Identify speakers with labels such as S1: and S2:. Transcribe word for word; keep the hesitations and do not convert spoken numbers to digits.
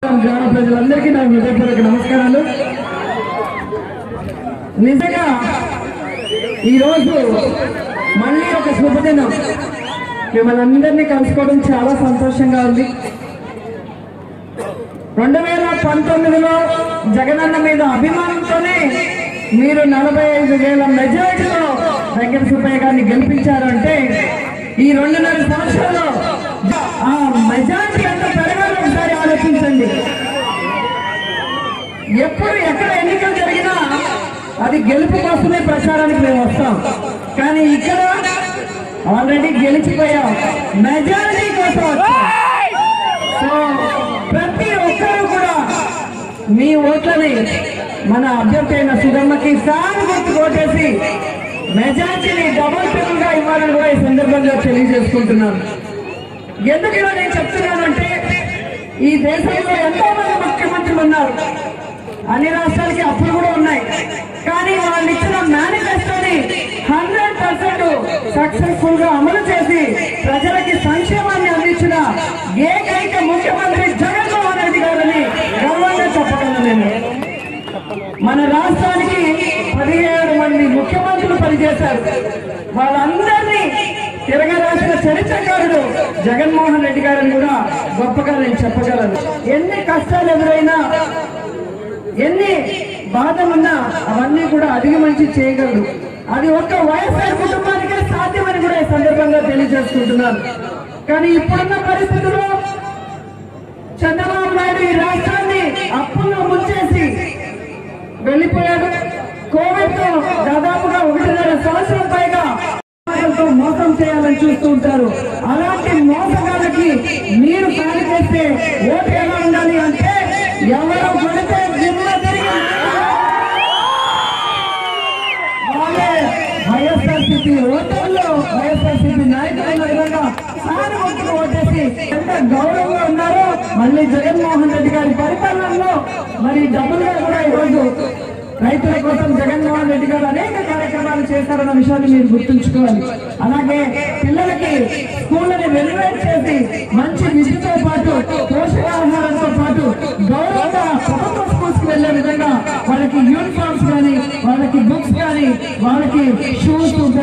S1: గ్రామ ప్రజలందరికీ నా హృదయపూర్వక నమస్కారాలు. నిజంగా ఈరోజు మళ్ళీ ఒక శుభదినం, మిమ్మల్ని అందరినీ కలుసుకోవడం చాలా సంతోషంగా ఉంది. రెండు వేల పంతొమ్మిదిలో జగనన్న మీద అభిమానంతోనే మీరు నలభై ఐదు వేల మెజారిటీలో వెంకట సుబ్బయ్య గారిని గెలిపించారు. అంటే ఈ రెండున్నర సంవత్సరాల్లో ఆ మెజారిటీ అంతా పెరగాలి. ఒకసారి ఆలోచించండి. ఎప్పుడు ఎక్కడ ఎన్నికలు జరిగినా అది గెలుపు కోసమే ప్రచారానికి మేము వస్తాం, కానీ ఇక్కడ ఆల్రెడీ గెలిచిపోయాం, మెజారిటీ కోసం వచ్చాం. సో ప్రతి ఒక్కరూ కూడా మీ ఓట్లని మన అభ్యర్థి అయిన సుధమ్మకి సాగు గుర్తు కొట్టేసి మెజారిటీని డబుల్ ట్రిపుల్ గా ఇవ్వాలని కూడా ఈ సందర్భంగా తెలియజేసుకుంటున్నాను. ఎందుకు ఇలా నేను చెప్తున్నానంటే, ఈ దేశంలో ఎంతో మంది ముఖ్యమంత్రులు ఉన్నారు, అన్ని రాష్ట్రాలకి అప్పులు కూడా ఉన్నాయి, కానీ వాళ్ళు ఇచ్చిన మేనిఫెస్టోని హండ్రెడ్ పర్సెంట్ సక్సెస్ఫుల్ గా అమలు చేసి ప్రజలకి సంక్షేమాన్ని అందించిన ఏకైక ముఖ్యమంత్రి జగన్మోహన్ రెడ్డి గారని గర్వంగా చెప్పగలను నేను. మన రాష్ట్రానికి పదిహేడు మంది ముఖ్యమంత్రులు పనిచేశారు. వాళ్ళందరినీ తిరగరాసిన చరిత్రకారుడు జగన్మోహన్ రెడ్డి గారని కూడా గొప్పగా నేను చెప్పగలను. ఎన్ని కష్టాలు ఎదురైనా, ఎన్ని బాధలున్నా అవన్నీ కూడా అధిగమించి చేయగలడు. అది ఒక్క వైఎస్ఆర్ కుటుంబానికే సాధ్యమని కూడా ఈ సందర్భంగా తెలియజేసుకుంటున్నాను. కానీ ఇప్పుడున్న పరిస్థితుల్లో చంద్రబాబు నాయుడు ఈ రాష్ట్రాన్ని అప్పుల్లో ముంచేసి వెళ్ళిపోయాడు. కోవిడ్ తో దాదాపుగా ఒకటిన్నర సంవత్సరం పైగా మోసం చేయాలని చూస్తూ ఉంటారు. అలాంటి మోసగాళ్ళకి మీరు కాలు చేస్తే ఓటు ఎలా ఉండాలి అంటే, ఎవరు కొడితే జిమ్మ తిరిగి వాళ్ళే వైఎస్ఆర్సీపీ ఓటర్లు, వైఎస్ఆర్సీపీ నాయకుల విధంగా సారి ఓటుకు ఓటేసి ఎంత గౌరవంగా ఉన్నారో, మళ్ళీ జగన్మోహన్ రెడ్డి గారి పరిపాలనలో మరి డబ్బులుగా కూడా ఈరోజు రైతుల కోసం జగన్మోహన్ రెడ్డి గారు అనేక కార్యక్రమాలు చేశారన్న విషయాన్ని మీరు గుర్తుంచుకోవాలి. అలాగే పిల్లలకి స్కూళ్ళని రెనోవేట్ చేసి మంచి విద్యతో పాటు పోషకాహారంతో పాటు గౌరవంగా ప్రభుత్వ స్కూల్స్ కి వెళ్లే విధంగా వాళ్ళకి యూనిఫామ్స్ కానీ, వాళ్ళకి బుక్స్ కానీ, వాళ్ళకి షూస్,